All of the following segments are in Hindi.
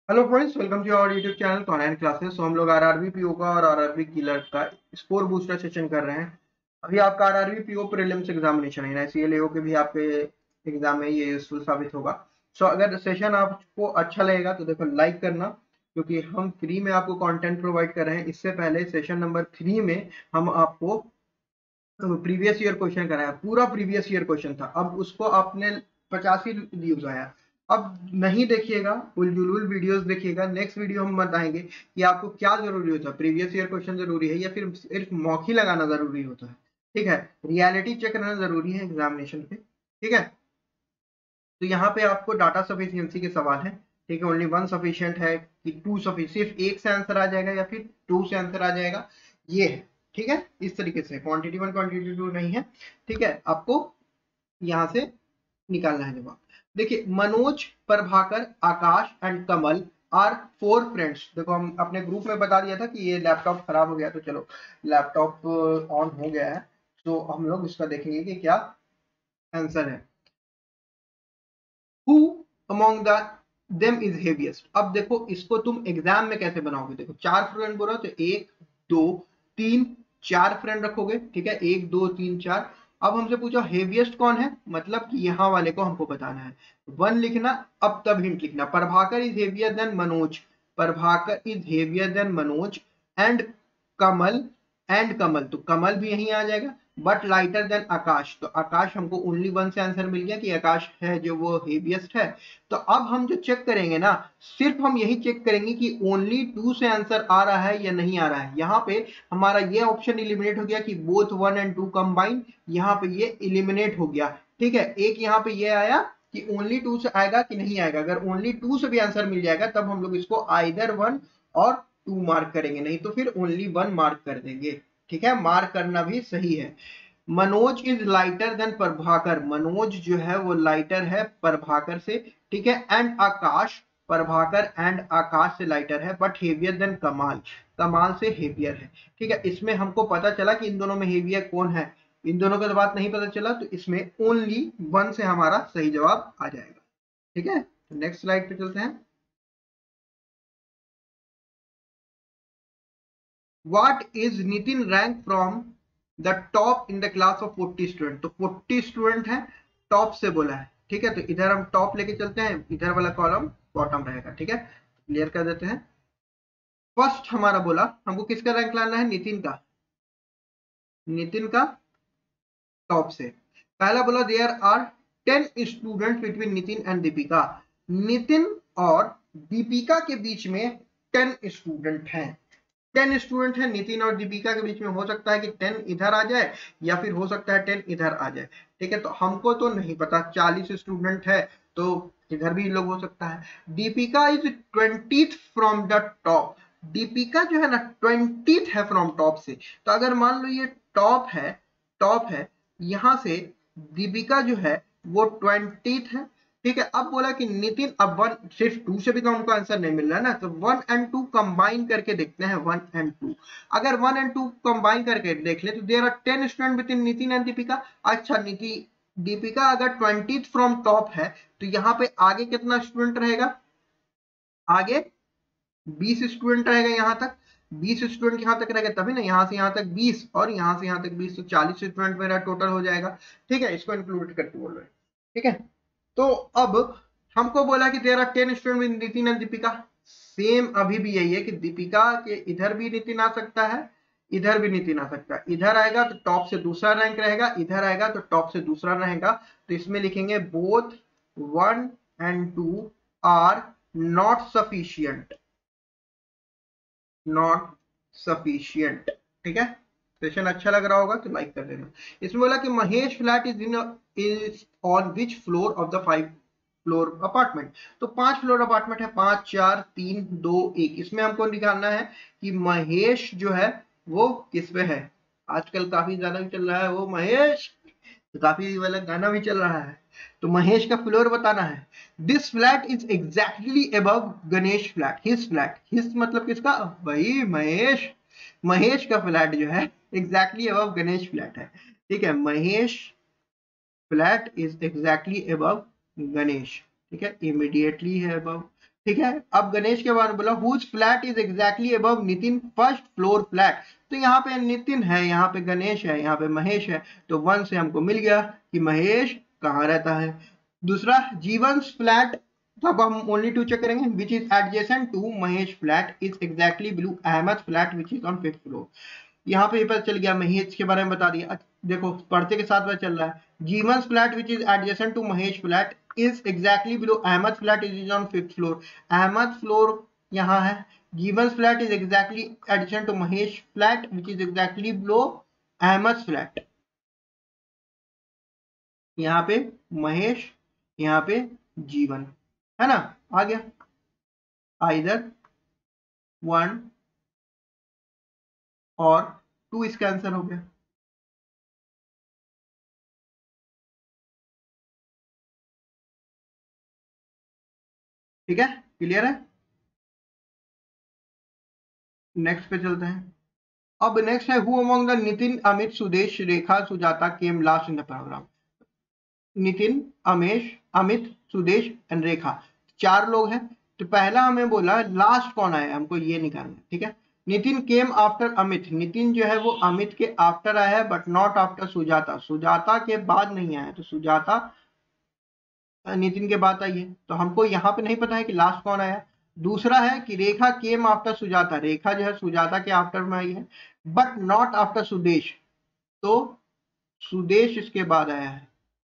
Hello friends, welcome to our YouTube channel online classes. हम लोग आरआरबी पीओ का और आरआरबी क्लर्क का स्कोर बूस्टर सेशन कर रहे हैं। अभी आपका आरआरबी पीओ प्रीलिम्स एग्जामिनेशन है, सीएलएओ के भी आपके एग्जाम में ये यूजफुल साबित होगा। सो अगर सेशन आपको अच्छा लगेगा तो देखो लाइक करना, क्योंकि हम फ्री में आपको कंटेंट प्रोवाइड कर रहे हैं। इससे पहले सेशन नंबर 3 में हम आपको प्रीवियस ईयर क्वेश्चन कराया, पूरा प्रीवियस ईयर क्वेश्चन था। अब उसको आपने 85 व्यूज आया। अब नहीं देखिएगा, उलझुल वीडियोस देखिएगा। नेक्स्ट वीडियो हम बताएंगे कि आपको क्या जरूरी होता है, प्रीवियस ईयर क्वेश्चन जरूरी है या फिर सिर्फ मौखी लगाना जरूरी होता है। ठीक है, रियलिटी चेक करना जरूरी है एग्जामिनेशन पे। ठीक है, तो यहाँ पे आपको डाटा सफिशियंसी के सवाल है। ठीक है, ओनली वन सफिशियंट है कि टू सफिशियंट, सिर्फ एक से आंसर आ जाएगा या फिर टू से आंसर आ जाएगा, ये है। ठीक है, इस तरीके से क्वांटिटी वन क्वांटिटी टू नहीं है। ठीक है, आपको यहाँ से निकालना है जवाब। देखिए, Manoj, Prabhakar, Akash and Kamal are four friends. देखो, हम अपने ग्रुप में बता दिया था कि ये लैपटॉप खराब हो गया, तो चलो लैपटॉप ऑन हो गया है, तो हम लोग इसका देखेंगे कि क्या आंसर है। Who among the them is heaviest. अब देखो, इसको तुम एग्जाम में कैसे बनाओगे। देखो, चार फ्रेंड बोलो तो एक दो तीन चार फ्रेंड रखोगे। ठीक है, एक दो तीन चार। अब हमसे पूछो हेवीएस्ट कौन है, मतलब कि यहाँ वाले को हमको बताना है। वन लिखना, अब तब हिंट लिखना। Prabhakar is heavier than Manoj, Prabhakar is heavier than Manoj and Kamal, and Kamal तो कमल भी यहीं आ जाएगा। बट लाइटर देन आकाश, तो आकाश हमको ओनली वन से आंसर मिल गया कि आकाश है जो वो हेवीएस्ट है। तो अब हम जो चेक करेंगे ना, सिर्फ हम यही चेक करेंगे कि ओनली टू से आंसर आ रहा है या नहीं आ रहा है। यहाँ पे हमारा ये ऑप्शन इलिमिनेट हो गया कि both one and two combine, यहाँ पे ये इलिमिनेट हो गया। ठीक है, एक यहाँ पे ये आया कि ओनली टू से आएगा कि नहीं आएगा। अगर ओनली टू से भी आंसर मिल जाएगा तब हम लोग इसको आइदर वन और टू मार्क करेंगे, नहीं तो फिर ओनली वन मार्क कर देंगे। ठीक है, मार्क करना भी सही है। Manoj is lighter than Prabhakar, Manoj जो है वो लाइटर है प्रभाकर से। ठीक है, एंड आकाश, प्रभाकर एंड आकाश से लाइटर है, बट हेवियर देन कमाल, कमाल से हेवियर है। ठीक है, इसमें हमको पता चला कि इन दोनों में हेवियर कौन है। इन दोनों का बात नहीं पता चला, तो इसमें ओनली वन से हमारा सही जवाब आ जाएगा। ठीक है, तो नेक्स्ट स्लाइड पे चलते हैं। What is Nitin rank from the top in the class of 40 student. तो 40 स्टूडेंट है, टॉप से बोला है। ठीक है, तो इधर हम टॉप लेके चलते हैं, इधर वाला कॉलम बॉटम रहेगा। ठीक है, क्लियर कर देते हैं। फर्स्ट हमारा बोला हमको किसका रैंक लाना है, नितिन का, नितिन का टॉप से। पहला बोला there are 10 student between Nitin and Deepika, Nitin और दीपिका के बीच में 10 स्टूडेंट हैं। 10 स्टूडेंट है नितिन और दीपिका के बीच में, हो सकता है कि 10 इधर आ जाए या फिर हो सकता है 10 इधर आ जाए। ठीक है, तो हमको तो नहीं पता, 40 स्टूडेंट है तो इधर भी लोग हो सकता है। Deepika is 20th from the top, Deepika जो है ना 20th है फ्रॉम टॉप से। तो अगर मान लो ये टॉप है, टॉप है, यहां से दीपिका जो है वो 20th है। ठीक है, अब बोला कि नितिन, अब वन सिर्फ टू से भी तो हमको आंसर नहीं मिल रहा है ना, तो वन एंड टू कंबाइन करके देखते हैं। वन एंड टू, अगर वन एंड टू कंबाइन करके देख ले तो there are 10 student with in Nitin and Deepika. अच्छा, दीपिका अगर 20th फ्रॉम टॉप है तो यहाँ पे आगे कितना स्टूडेंट रहेगा, आगे 20 स्टूडेंट रहेगा। यहाँ तक 20 स्टूडेंट यहाँ तक रहेगा, तभी ना यहाँ से यहाँ तक 20 और यहाँ से यहाँ तक 20, तो 40 स्टूडेंट मेरा टोटल हो जाएगा। ठीक है, इसको इंक्लूड करके बोल रहे हैं। ठीक है, तो अब हमको बोला कि there are 10 student with Nitin and Deepika. Same अभी भी यही है कि दीपिका के इधर भी नितिन आ सकता है, इधर भी नितिन आ सकता है। इधर आएगा तो टॉप से दूसरा रैंक रहेगा, इधर आएगा तो टॉप से दूसरा रहेगा। तो इसमें लिखेंगे both 1 and 2 are not sufficient, not sufficient. ठीक है, सेशन अच्छा लग रहा होगा तो लाइक कर देना। इसमें बोला कि Mahesh flat is on which floor of the 5 floor apartment. तो 5 फ्लोर अपार्टमेंट है, 5 4 3 2 1। इसमें हमको निकालना है कि महेश जो है वो किस पे है। आजकल काफी ज्यादा चल रहा है वो महेश, तो काफी वाला गाना भी चल रहा है, तो महेश का फ्लोर बताना है। This flat is exactly above Ganesh flat, his flat, his मतलब किसका, भाई महेश, महेश का फ्लैट जो है एग्जैक्टली अबव गणेश फ्लैट है। ठीक है, Mahesh flat is exactly above Ganesh. ठीक है, इमीडिएटली है अबव। ठीक है। अब गणेश के बारे में बोला whose flat is exactly above Nitin first floor flat. तो यहाँ पे नितिन है, यहाँ पे गणेश है, यहाँ पे महेश है, तो 1 से हमको मिल गया कि महेश कहाँ रहता है। दूसरा जीवन फ्लैट, तो अब हम ओनली टू चेक करेंगे, which is adjacent to Mahesh flat is exactly below Ahmed flat which is on 5th floor. यहाँ पे पता चल गया, महेश के बारे में बता दिया। देखो पढ़ते के साथ पता चल रहा है, Jeevan flat which is adjacent to Mahesh flat is exactly below Ahmed flat is on 5th floor. Ahmed floor यहाँ है, Given's flat is exactly adjacent to Mahesh flat which is exactly below Ahmed's flat. यहाँ पे महेश, यहाँ पे जीवन है ना, आ गया। Either 1 और 2 इसका आंसर हो गया। ठीक है, क्लियर है। नेक्स्ट पे चलते हैं। अब नेक्स्ट है who among the Nitin Amit Sudesh Rekha Sujata came last in the program. Nitin, Amit, Sudesh and Rekha, 4 लोग हैं। तो पहला हमें बोला लास्ट कौन आया, हमको ये निकालना है। ठीक है, नितिन केम आफ्टर अमित, नितिन जो है वो अमित के आफ्टर आया है but not after Sujata, Sujata के बाद नहीं आया। तो सुजाता नितिन के बाद आई है, तो हमको यहाँ पे नहीं पता है कि लास्ट कौन आया। दूसरा है कि रेखा केम आफ्टर सुजाता, रेखा जो है सुजाता के आफ्टर में आई है बट नॉट आफ्टर सुदेश, तो सुदेश इसके बाद आया है।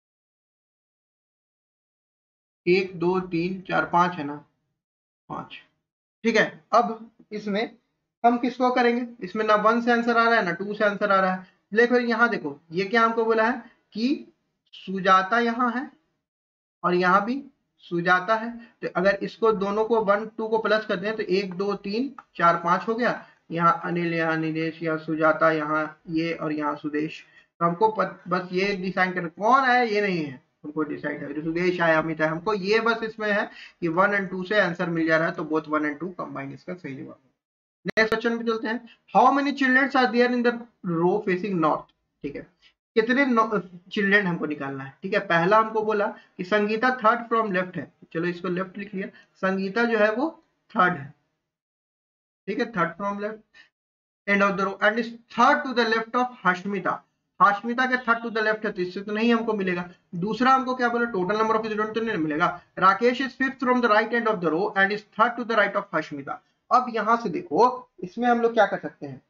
1 2 3 4 5 है ना, 5। ठीक है, अब इसमें हम किसको करेंगे, इसमें ना 1 से आंसर आ रहा है ना 2 से आंसर आ रहा है। लेकिन यहाँ देखो ये क्या हमको बोला है कि सुजाता यहाँ है और यहाँ भी सुजाता है। तो अगर इसको दोनों को 1 2 को प्लस कर दें तो 1 2 3 4 5 हो गया। यहाँ अनिल, यहाँ निलेश, यहाँ सुजाता, यहाँ ये और यहाँ सुदेश। तो हमको बस ये डिसाइड कर कौन है, ये नहीं है हमको डिसाइड है, सुदेश आया, अमित है। हमको ये बस इसमें है कि 1 और 2 से आंसर मिल जा रहा है, तो बोथ 1 और 2 कंबाइन इसका सही जवाब है। नेक्स्ट क्वेश्चन पे चलते हैं। How many children are there in the row facing north. ठीक है, कितने चिल्ड्रन हमको निकालना है। ठीक है, पहला हमको बोला कि संगीता 3rd फ्रॉम लेफ्ट है, चलो इसको लेफ्ट लिख लिया। संगीता जो है वो 3rd है। ठीक है, 3rd from left end of the row and is 3rd to the left of Hashmita. Hashmita के 3rd टू द लेफ्ट है, तो इससे तो नहीं हमको मिलेगा। दूसरा हमको क्या बोला, टोटल नंबर ऑफ स्टूडेंट तो नहीं मिलेगा। Rakesh is 5th from the right end of the row and is 3rd to the right of Hashmita. अब यहां से देखो, इसमें हम लोग क्या कर सकते हैं,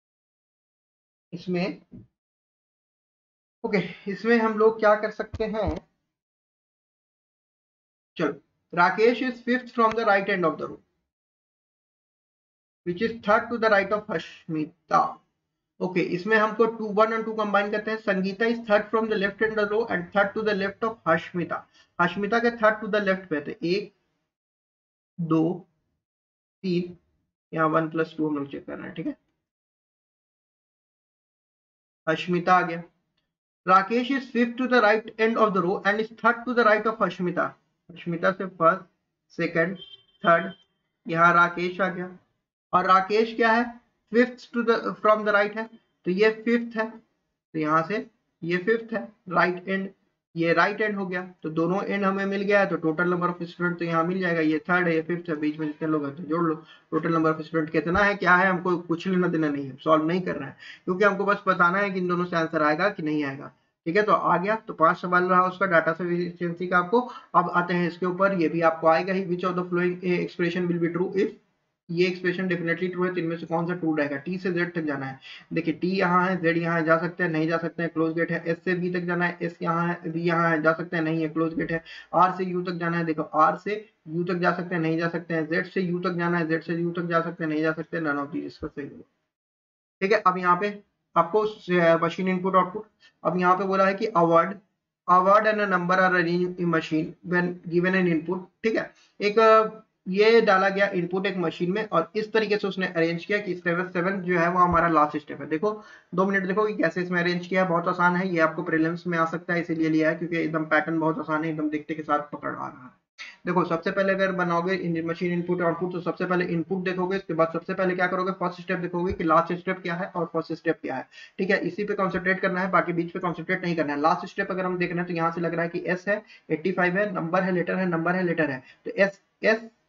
इसमें इसमें हम लोग क्या कर सकते हैं, चलो Rakesh is 5th from the right end of the row which is 3rd to the right of Hashmita. इसमें हमको 1 और 2 कंबाइन करते हैं। Sangeeta is 3rd from the left end the row and 3rd to the left of Hashmita. Hashmita के 3rd टू द लेफ्ट पे थे 1 2 3, यहाँ 1 + 2 हम लोग चेक करना है। ठीक है, हश्मिता आ गया। Rakesh is 5th to the right end of the row and is 3rd to the right of Hashmita. Hashmita से 1st 2nd 3rd, यहाँ राकेश आ गया। और राकेश क्या है, 5th to the from the right है, तो ये 5th है, तो यहाँ से ये 5th है राइट एंड, ये राइट एंड हो गया। तो दोनों एंड हमें मिल गया है, तो टोटल नंबर ऑफ स्टूडेंट तो यहाँ मिल जाएगा। ये 3rd है, ये 5th है, बीच में जितने लोग हैं तो जोड़ लो। टोटल नंबर ऑफ स्टूडेंट कितना है, क्या है, हमको कुछ लेना देना नहीं है, सॉल्व नहीं करना है, क्योंकि हमको बस बताना है कि इन दोनों से आंसर आएगा कि नहीं आएगा। ठीक है, तो आ गया। तो 5 सवाल रहा उसका डाटा सफिशिएंसी का आपको। अब आते हैं इसके ऊपर, ये भी आपको आएगा ही। Which of the flowing expression will be true if, ये एक्सप्रेशन डेफिनेटली ट्रू है, तो इनमें से कौन सा ट्रू रहेगा। टी से जेड तक जाना है, देखिए टी यहाँ है, जेड यहाँ है, जा सकते हैं नहीं जा सकते हैं, क्लोज गेट है। एस से बी तक जाना है, एस यहाँ है, बी यहाँ है, जा सकते हैं नहीं है, क्लोज गेट है। आर से यू तक जाना है, देखो आर से यू तक जा सकते हैं नहीं जा सकते हैं। जेड से यू तक जाना है, जेड से यू तक जा सकते हैं नहीं जा सकते, नन ऑफ दीज इसका सही होगा। ठीक है, अब यहाँ पे आपको मशीन इनपुट आउटपुट, अब यहाँ पे बोला है कि word and number are arranged in machine when given an input. ठीक है, एक ये डाला गया इनपुट एक मशीन में और इस तरीके से उसने अरेंज किया कि स्टेप 7 जो है वो हमारा लास्ट स्टेप है। देखो 2 मिनट देखो कि कैसे इसमें अरेंज किया है, बहुत आसान है। ये आपको प्रीलिम्स में आ सकता है, इसीलिए लिया है क्योंकि एकदम पैटर्न बहुत आसान है, एकदम देखते के साथ पकड़ आ रहा है। देखो सबसे पहले अगर बनाओगे मशीन इनपुट आउटपुट, तो सबसे पहले इनपुट देखोगे, इसके बाद सबसे पहले क्या करोगे, फर्स्ट स्टेप देखोगे कि लास्ट स्टेप क्या है और फर्स्ट स्टेप क्या है। ठीक है, इसी पे कॉन्सेंट्रेट करना है, बाकी बीच पे कॉन्सेंट्रेट नहीं करना है। लास्ट स्टेप अगर हम देख रहे हैं तो यहाँ से लग रहा है कि एस है, 85 है, नंबर है, लेटर है, नंबर है, लेटर है, तो एस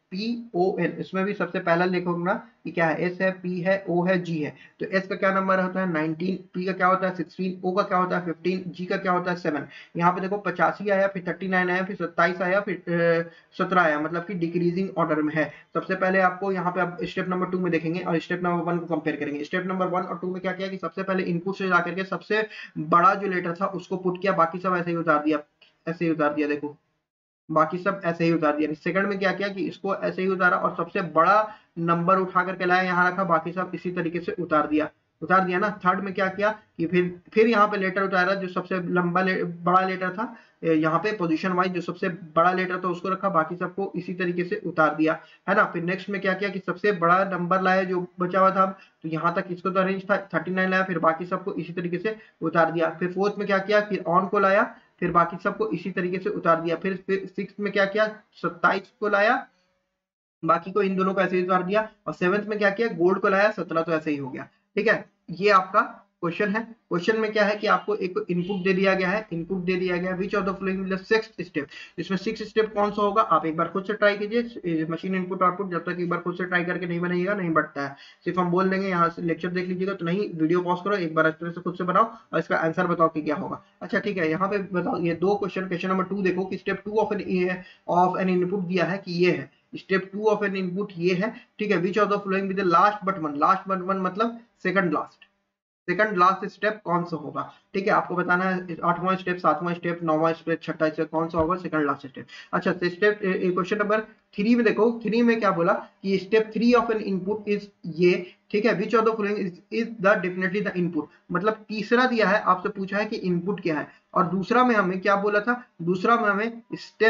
SPON, इसमें भी सबसे पहला लिखूंगा कि क्या है, S है, P है, O है, G है। तो S का क्या नंबर होता है 19, P का क्या होता है 16, O का क्या होता है 15, G का क्या होता है 7। यहाँ पे देखो 85 आया, फिर 39 आया, फिर 27 आया, फिर 17 आया, मतलब कि डिक्रीजिंग ऑर्डर में है। सबसे पहले आपको यहाँ पे अब स्टेप नंबर 2 में देखेंगे और स्टेप नंबर 1 को कंपेयर करेंगे। स्टेप नंबर 1 और 2 में क्या किया कि सबसे पहले इनपुट से जाकर के सबसे बड़ा जो लेटर था उसको पुट किया, बाकी सब ऐसे ही उतार दिया, ऐसे ही उतार दिया, देखो बाकी सब ऐसे ही उतार दिया। सेकंड में क्या किया कि इसको ऐसे ही उतारा और सबसे बड़ा नंबर उठा करके लाया, यहाँ रखा, बाकी सब इसी तरीके से उतार दिया ना। थर्ड में क्या किया कि फिर यहाँ पे लेटर उतारा, जो सबसे बड़ा लेटर था, यहाँ पे पोजीशन वाइज जो सबसे बड़ा लेटर था उसको रखा, बाकी सबको इसी तरीके से उतार दिया, है ना। फिर नेक्स्ट में क्या किया कि सबसे बड़ा नंबर लाया जो बचा हुआ था, तो यहाँ तक इसको तो अरेंज था 39 लाया, फिर बाकी सबको इसी तरीके से उतार दिया। फिर फोर्थ में क्या किया कि ऑन को लाया, फिर बाकी सबको इसी तरीके से उतार दिया। फिर सिक्स में क्या किया 27 को लाया, बाकी को इन दोनों को ऐसे ही उतार दिया। और सेवंथ में क्या किया गोल्ड को लाया, 17 तो ऐसे ही हो गया। ठीक है, ये आपका क्वेश्चन है। क्वेश्चन में क्या है कि आपको एक इनपुट दे दिया गया है, इनपुट दे दिया गया है which of the following the sixth step. इसमें सिक्स स्टेप कौन सा होगा, आप एक बार खुद से ट्राई कीजिए। मशीन इनपुट आउटपुट जब तक एक बार खुद से ट्राई करके नहीं बनाइएगा नहीं बढ़ता है। सिर्फ हम बोल देंगे, यहाँ से लेक्चर देख लीजिएगा तो नहीं, वीडियो पॉज करो, एक बार अच्छे तरह से खुद से बनाओ और इसका आंसर बताओ कि क्या होगा। अच्छा ठीक है, यहाँ पे बताओ ये दो क्वेश्चन नंबर 2 देखो कि स्टेप 2 ऑफ एन इनपुट दिया है कि ये है स्टेप 2 ऑफ एन इनपुट ये है। ठीक है, which of the following with the last but one मतलब सेकंड लास्ट स्टेप कौन सा होगा। ठीक है, आपको बताना है 8वां स्टेप, 7वां स्टेप, 9वां स्टेप, 6ठा स्टेप कौन सा होगा सेकंड लास्ट स्टेप। अच्छा स्टेप क्वेश्चन नंबर 3 में देखो, 3 में क्या बोला कि step 3 of an input is ये। ठीक है, which of the following is the definitely the input, मतलब तीसरा दिया है आपसे पूछा है कि इनपुट क्या है, और दूसरा में हमें क्या बोला था, दूसरा में हमें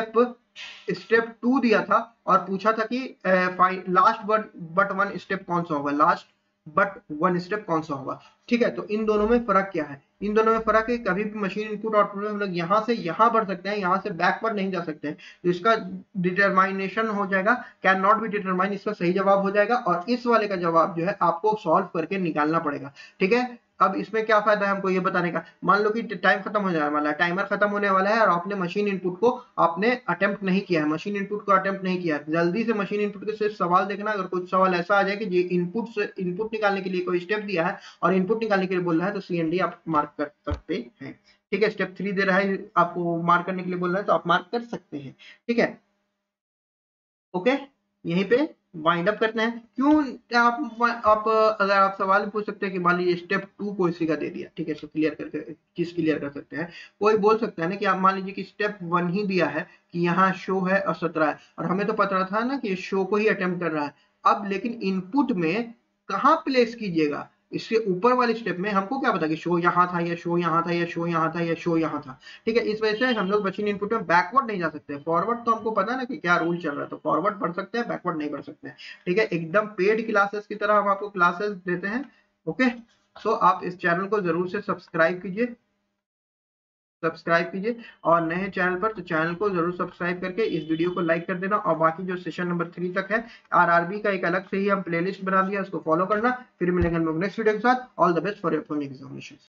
स्टेप 2 दिया था और पूछा था कि लास्ट बट वन स्टेप कौन सा होगा, लास्ट बट वन स्टेप कौन सा होगा। ठीक है, तो इन दोनों में फर्क क्या है, इन दोनों में फर्क है कभी भी मशीन इनपुट आउटपुट में हम लोग यहाँ से यहाँ बढ़ सकते हैं, यहाँ से बैकवर्ड नहीं जा सकते हैं। तो इसका डिटरमाइनेशन हो जाएगा कैन नॉट बी डिटरमाइन, इसका सही जवाब हो जाएगा और इस वाले का जवाब जो है आपको सॉल्व करके निकालना पड़ेगा। ठीक है, अब इसमें क्या फायदा है हमको ये बताने का, मान लो कि टाइम खत्म हो जाने वाला है, टाइमर खत्म होने वाला है और आपने मशीन इनपुट को आपने अटेम्प्ट नहीं किया है, मशीन इनपुट को अटेम्प्ट नहीं किया है, जल्दी से मशीन इनपुट के सिर्फ सवाल देखना। अगर कुछ सवाल ऐसा आ जाए कि ये इनपुट निकालने के लिए कोई स्टेप दिया है और इनपुट निकालने के लिए बोल रहा है तो CND आप मार्क कर सकते हैं। ठीक है, स्टेप 3 दे रहा है आपको मार्क करने के लिए बोल रहा है तो आप मार्क कर सकते हैं। ठीक है, ओके, यहीं पे वाइंड अप करते हैं। क्यों आप अगर आप सवाल पूछ सकते हैं कि मान लीजिए स्टेप 2 को इसी का दे दिया, ठीक है, तो क्लियर करके चीज क्लियर कर सकते हैं। कोई बोल सकता है ना कि आप मान लीजिए कि स्टेप 1 ही दिया है कि यहाँ शो है और 17 है, और हमें तो पता था ना कि शो को ही अटेम्प्ट कर रहा है। अब लेकिन इनपुट में कहाँ प्लेस कीजिएगा, इसके ऊपर वाले स्टेप में हमको क्या पता कि शो यहाँ था या शो यहाँ था या शो यहाँ था या शो यहाँ था। ठीक है, इस वजह से हम लोग मशीन इनपुट में बैकवर्ड नहीं जा सकते, फॉरवर्ड तो हमको पता है ना कि क्या रूल चल रहा है, तो फॉरवर्ड बढ़ सकते हैं, बैकवर्ड नहीं बढ़ सकते हैं। ठीक है, एकदम पेड क्लासेस की तरह हम आपको क्लासेस देते हैं। ओके, सो आप इस चैनल को जरूर से सब्सक्राइब कीजिए और नए चैनल पर तो चैनल को जरूर सब्सक्राइब करके इस वीडियो को लाइक कर देना। और बाकी जो सेशन नंबर 3 तक है RRB का एक अलग से ही हम प्लेलिस्ट बना दिया, उसको फॉलो करना। फिर मिलेंगे हम लोग नेक्स्ट वीडियो के साथ। All the best for your upcoming examination.